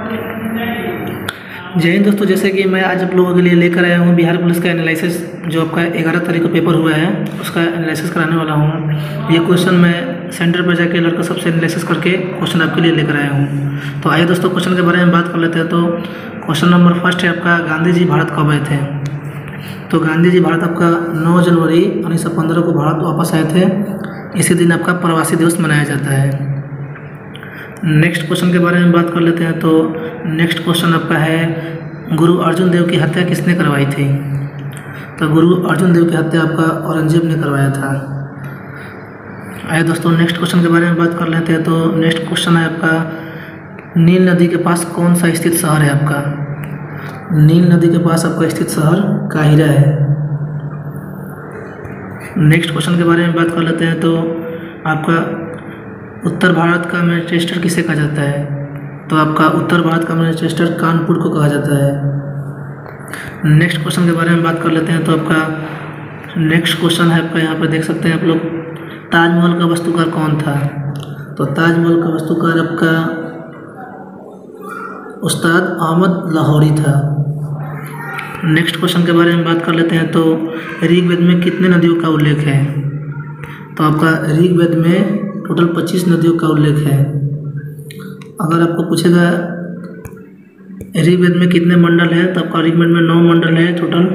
जय हिंद दोस्तों, जैसे कि मैं आज आप लोगों के लिए लेकर आया हूँ बिहार पुलिस का एनालिसिस। जो आपका 11 तारीख को पेपर हुआ है उसका एनालिसिस कराने वाला हूँ। ये क्वेश्चन मैं सेंटर पर जाके लड़का सबसे एनालिसिस करके क्वेश्चन आपके लिए लेकर आया हूँ। तो आइए दोस्तों क्वेश्चन के बारे में बात कर लेते हैं। तो क्वेश्चन नंबर फर्स्ट है आपका, गांधी जी भारत कब आए थे? तो गांधी जी भारत आपका 9 जनवरी 1915 को भारत वापस आए थे। इसी दिन आपका प्रवासी दिवस मनाया जाता है। नेक्स्ट क्वेश्चन के बारे में बात कर लेते हैं। तो नेक्स्ट क्वेश्चन आपका है, गुरु अर्जुन देव की हत्या किसने करवाई थी? तो गुरु अर्जुन देव की हत्या आपका औरंगजेब ने करवाया था। आइए दोस्तों नेक्स्ट क्वेश्चन के बारे में बात कर लेते हैं। तो नेक्स्ट क्वेश्चन है आपका, नील नदी के पास कौन सा स्थित शहर है आपका? नील नदी के पास आपका स्थित शहर काहिरा है। नेक्स्ट क्वेश्चन के बारे में बात कर लेते हैं। तो आपका उत्तर भारत का मैनचेस्टर किसे कहा जाता है? तो आपका उत्तर भारत का मैनचेस्टर कानपुर को कहा जाता है। नेक्स्ट क्वेश्चन के बारे में बात कर लेते हैं। तो आपका नेक्स्ट क्वेश्चन है आपका, यहाँ पर देख सकते हैं आप लोग, ताजमहल का वास्तुकार कौन था? तो ताजमहल का वास्तुकार आपका उस्ताद अहमद लाहौरी था। नेक्स्ट क्वेश्चन के बारे में बात कर लेते हैं। तो ऋग्वेद में कितने नदियों का उल्लेख है? तो आपका ऋग्वेद में टोटल 25 नदियों का उल्लेख है। अगर आपको पूछेगा ऋग्वेद में कितने मंडल हैं, तो आपका ऋग्वेद में 9 मंडल है टोटल।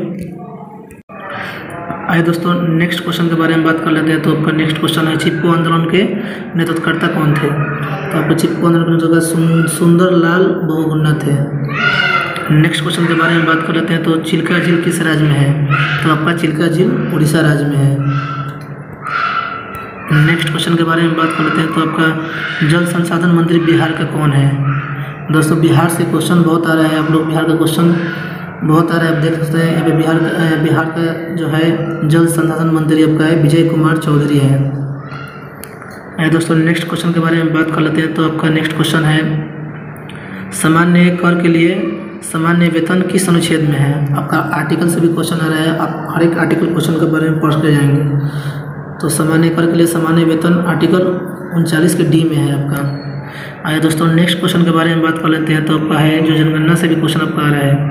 आइए दोस्तों नेक्स्ट क्वेश्चन के बारे में बात कर लेते हैं। तो आपका नेक्स्ट क्वेश्चन है, चिपको आंदोलन के नेतृत्वकर्ता कौन थे? तो आपको चिपको आंदोलन के नेतृत्वकर्ता सुंदरलाल बहुगुणा थे। नेक्स्ट क्वेश्चन के बारे में बात कर लेते हैं। तो चिल्का झील किस राज्य में है? तो आपका चिल्का झील उड़ीसा राज्य में है। नेक्स्ट क्वेश्चन के बारे में बात कर लेते हैं। तो आपका जल संसाधन मंत्री बिहार का कौन है? दोस्तों बिहार से क्वेश्चन बहुत आ रहा है, आप लोग बिहार का क्वेश्चन बहुत आ रहा है, आप देख सकते हैं। यहाँ पे बिहार का जो है जल संसाधन मंत्री आपका है विजय कुमार चौधरी है। दोस्तों नेक्स्ट क्वेश्चन के बारे में बात कर लेते हैं। तो आपका नेक्स्ट क्वेश्चन है, सामान्य कर के लिए सामान्य वेतन किस अनुच्छेद में है? आपका आर्टिकल से भी क्वेश्चन आ रहा है, आप हर एक आर्टिकल क्वेश्चन के बारे में पढ़ के जाएंगे। तो सामान्य कर के लिए सामान्य वेतन आर्टिकल 39 के डी में है आपका। आइए दोस्तों नेक्स्ट क्वेश्चन के बारे में बात कर लेते हैं। तो आपका है जो जनगणना से भी क्वेश्चन आपका आ रहा है,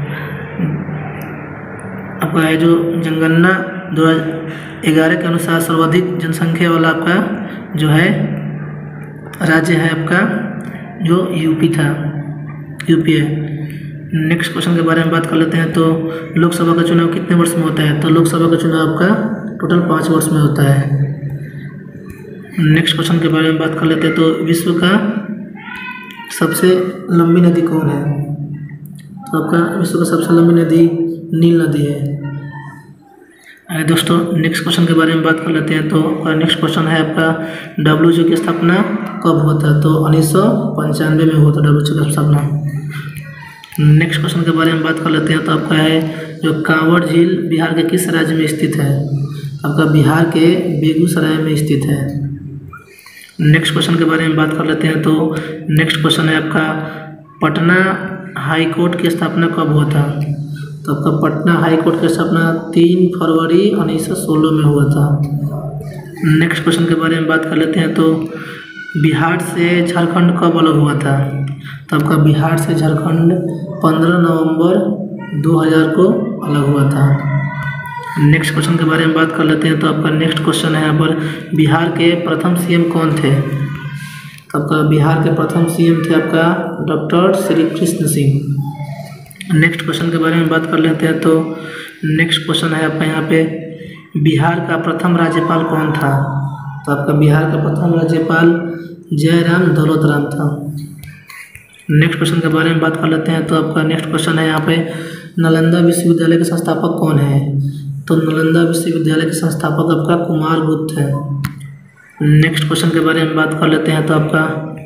आपका है जो जनगणना 2011 के अनुसार सर्वाधिक जनसंख्या वाला आपका जो है राज्य है आपका जो यूपी था, यूपी है। नेक्स्ट क्वेश्चन के बारे में बात कर लेते हैं। तो लोकसभा का चुनाव कितने वर्ष में होता है? तो लोकसभा का चुनाव आपका टोटल 5 वर्ष में होता है। नेक्स्ट क्वेश्चन के बारे में बात कर लेते हैं। तो विश्व का सबसे लंबी नदी कौन है? तो आपका विश्व का सबसे लंबी नदी नील नदी है। दोस्तों नेक्स्ट क्वेश्चन के बारे में बात कर लेते हैं। तो आपका नेक्स्ट क्वेश्चन है आपका, WHO की स्थापना कब हुआ था? तो 1995 में हुआ था WHO की स्थापना। नेक्स्ट क्वेश्चन के बारे में बात कर लेते हैं। तो आपका है जो कांवड़ झील बिहार के किस राज्य में स्थित है? आपका बिहार के बेगूसराय में स्थित है। नेक्स्ट क्वेश्चन के बारे में बात कर लेते हैं। तो नेक्स्ट क्वेश्चन है आपका, पटना हाई कोर्ट की स्थापना कब हुआ था? तो आपका पटना हाई कोर्ट की स्थापना 3 फरवरी 1916 में हुआ था। नेक्स्ट क्वेश्चन के बारे में बात कर लेते हैं। तो बिहार से झारखंड कब अलग हुआ था? तो आपका बिहार से झारखंड 15 नवंबर 2000 को अलग हुआ था। नेक्स्ट क्वेश्चन के बारे में बात कर लेते हैं। तो आपका नेक्स्ट क्वेश्चन है यहाँ पर, बिहार के प्रथम CM कौन थे? तो आपका बिहार के प्रथम CM थे आपका doctor Shri Krishna Singh. Next question के बारे में बात कर लेते हैं। तो नेक्स्ट क्वेश्चन है आपका यहाँ पे, बिहार का प्रथम राज्यपाल कौन था? तो आपका बिहार का प्रथम राज्यपाल जयराम दौलतराम था। नेक्स्ट क्वेश्चन के बारे में बात कर लेते हैं। तो आपका नेक्स्ट क्वेश्चन है यहाँ पे, नालंदा विश्वविद्यालय के संस्थापक कौन है? तो नालंदा विश्वविद्यालय के संस्थापक आपका कुमारगुप्त है। नेक्स्ट क्वेश्चन के बारे में बात कर लेते हैं। तो आपका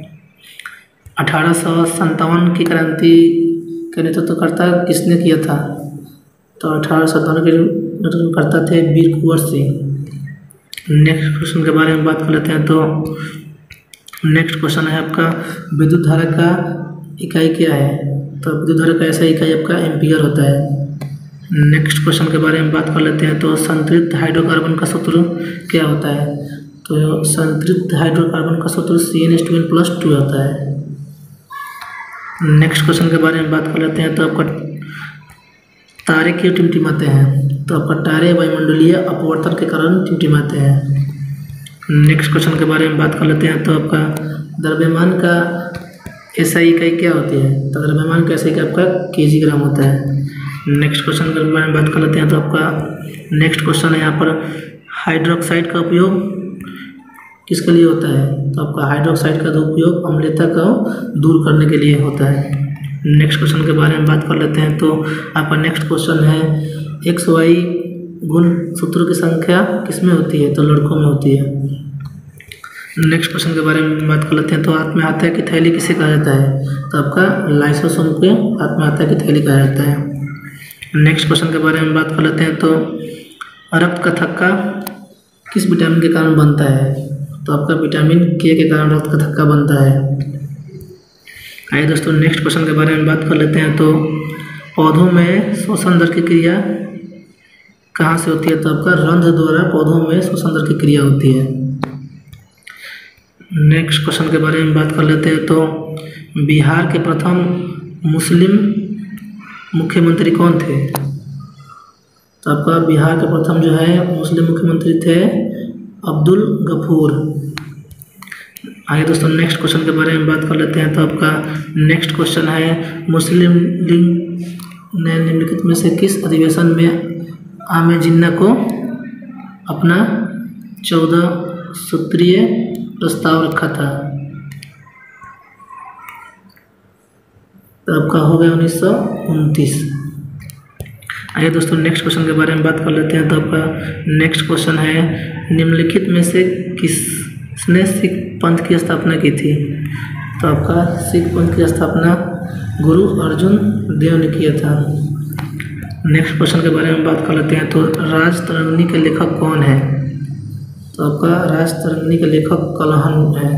1857 की क्रांति का नेतृत्वकर्ता किसने किया था? तो 1857 के नेतृत्वकर्ता थे वीर कुंवर सिंह। नेक्स्ट क्वेश्चन के बारे में बात कर लेते हैं। तो नेक्स्ट क्वेश्चन है आपका, विद्युत धारा का इकाई क्या है? तो विद्युत धारा का ऐसा इकाई आपका एम्पियर होता है। नेक्स्ट क्वेश्चन के बारे में बात कर लेते हैं। तो संतृप्त हाइड्रोकार्बन का सूत्र क्या होता है? तो संतृप्त हाइड्रोकार्बन का सूत्र CnH2n+2 होता है। नेक्स्ट क्वेश्चन के बारे में बात कर लेते हैं। तो आपका तारे क्यों टिमटिमाते हैं? तो आपका तारे वायुमंडलीय अपवर्तन के कारण टिमटिमाते हैं। नेक्स्ट क्वेश्चन के बारे में बात कर लेते हैं। तो आपका द्रव्यमान का SI इकाई क्या होती है? तो द्रव्यमान का SI इकाई आपका kg होता है। नेक्स्ट क्वेश्चन के बारे में बात कर लेते हैं। तो आपका नेक्स्ट क्वेश्चन है यहाँ पर हाइड्रोक्साइड का उपयोग किसके लिए होता है? तो आपका हाइड्रोक्साइड का उपयोग अम्लता को दूर करने के लिए होता है। नेक्स्ट क्वेश्चन के बारे में बात कर लेते हैं। तो आपका नेक्स्ट क्वेश्चन है XY गुण सूत्रों की संख्या किसमें होती है? तो लड़कों में होती है। नेक्स्ट क्वेश्चन के बारे में बात कर लेते हैं। तो हाथ में हाथा की थैली किसे कहा जाता है? तो आपका लाइसोसोम के हाथ में हाथा की थैली कहा जाता है। नेक्स्ट क्वेश्चन के बारे में बात कर लेते हैं। तो रक्त का थक्का किस विटामिन के कारण बनता है? तो आपका विटामिन K के कारण रक्त का थक्का बनता है। आइए दोस्तों नेक्स्ट क्वेश्चन के बारे में बात कर लेते हैं। तो पौधों में श्वसन दर की क्रिया कहाँ से होती है? तो आपका रंध्र द्वारा पौधों में श्वसन दर की क्रिया होती है। नेक्स्ट क्वेश्चन के बारे में बात कर लेते हैं। तो बिहार के प्रथम मुस्लिम मुख्यमंत्री कौन थे? तो आपका बिहार के प्रथम जो है मुस्लिम मुख्यमंत्री थे अब्दुल गफूर। आइए दोस्तों नेक्स्ट क्वेश्चन के बारे में बात कर लेते हैं। तो आपका नेक्स्ट क्वेश्चन है मुस्लिम लीग ने निम्नलिखित में से किस अधिवेशन में आमे जिन्ना को अपना 14 सूत्रीय प्रस्ताव रखा था? तो आपका हो गया 1929। आइए दोस्तों नेक्स्ट क्वेश्चन के बारे में बात कर लेते हैं। तो आपका नेक्स्ट क्वेश्चन है निम्नलिखित में से किसने सिख पंथ की स्थापना की थी? तो आपका सिख पंथ की स्थापना गुरु अर्जुन देव ने किया था। नेक्स्ट क्वेश्चन के बारे में बात कर लेते हैं। तो राजतरंगिणी के लेखक कौन है? तो आपका राजतरंगिणी के लेखक कलहन है।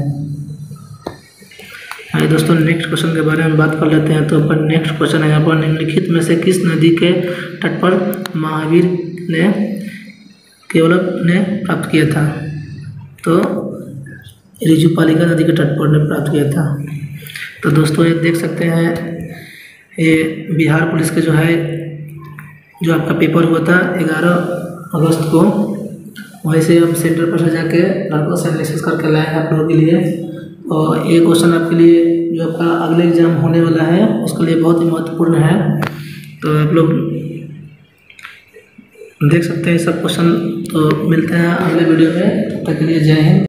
आइए दोस्तों नेक्स्ट क्वेश्चन के बारे में बात कर लेते हैं। तो अपन नेक्स्ट क्वेश्चन है यहाँ पर निम्नलिखित में से किस नदी के तट पर महावीर ने केवलक ने प्राप्त किया था? तो ऋजुपालिका नदी के तट पर ने प्राप्त किया था। तो दोस्तों ये देख सकते हैं ये बिहार पुलिस के जो है जो आपका पेपर हुआ था 11 अगस्त को, वहीं से हम सेंटर पर से जाके लड़कों से एनालिसिस करके लाए हैं आप लोगों के लिए। और ये क्वेश्चन आपके लिए जो आपका अगले एग्जाम होने वाला है उसके लिए बहुत ही महत्वपूर्ण है। तो आप लोग देख सकते हैं सब क्वेश्चन। तो मिलते हैं अगले वीडियो में, तब तक के लिए जय हिंद।